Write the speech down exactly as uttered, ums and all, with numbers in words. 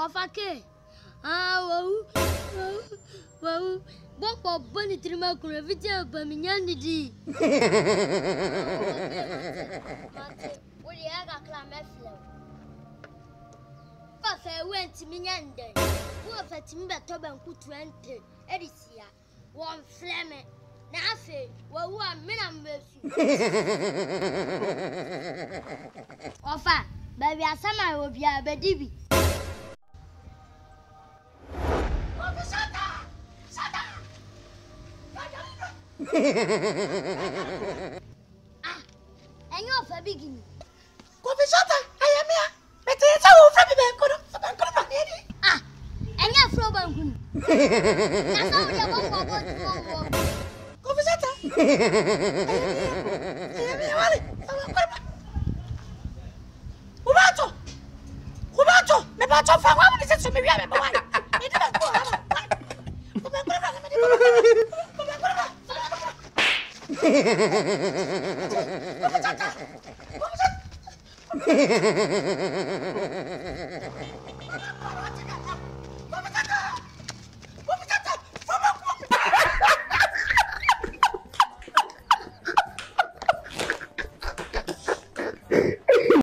Ofake. Ah, wow. Wow. Boko boni trima kuna vitia pa minyandi di. Mate, uli aga klame flow. Ko fe went minyande. Wo fe timbe to ban ku twenty. Edisia. Won fleme. Na afe, wo wo amena mbesu. Ofa, baby asama obi abedibi. Ah, and you're for beginning. Coffee shot, I am here. But it's all from the bank. Ah, and you're from Bangun. That's all you're going to Coffee shot. Hubato, Hubato, the batch of one is to be a boy. It didn't go. What